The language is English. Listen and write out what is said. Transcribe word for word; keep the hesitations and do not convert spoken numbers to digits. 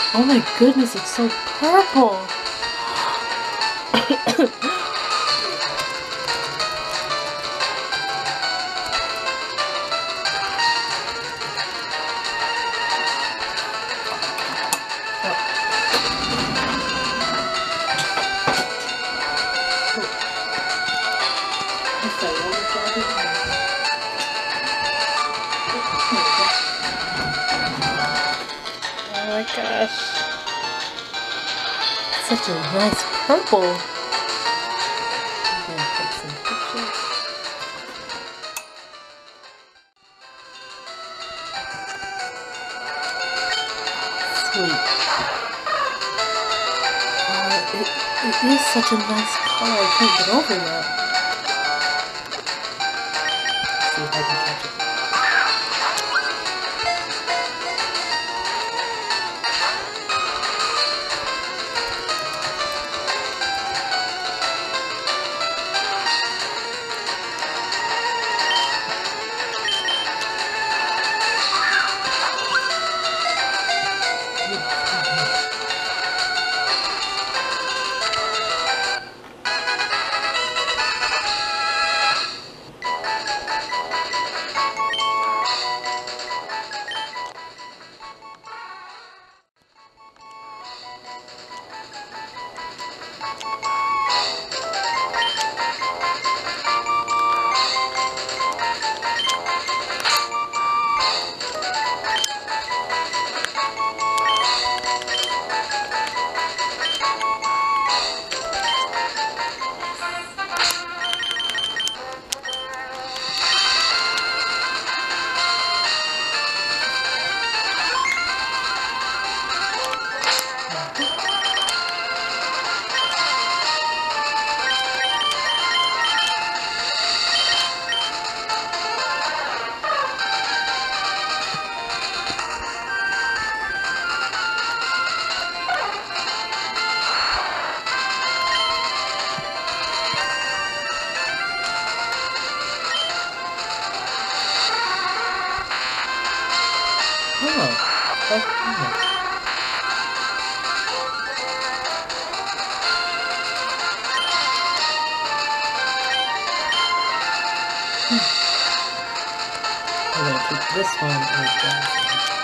Oh my goodness, it's so purple. Oh my gosh. Such a nice purple. I'm gonna take some pictures. Sweet. Oh, it, it is such a nice color. I can't get over that. Let's see if I can catch it. Oh, that's cool. Hmm. I'm gonna keep this one as Drowzee.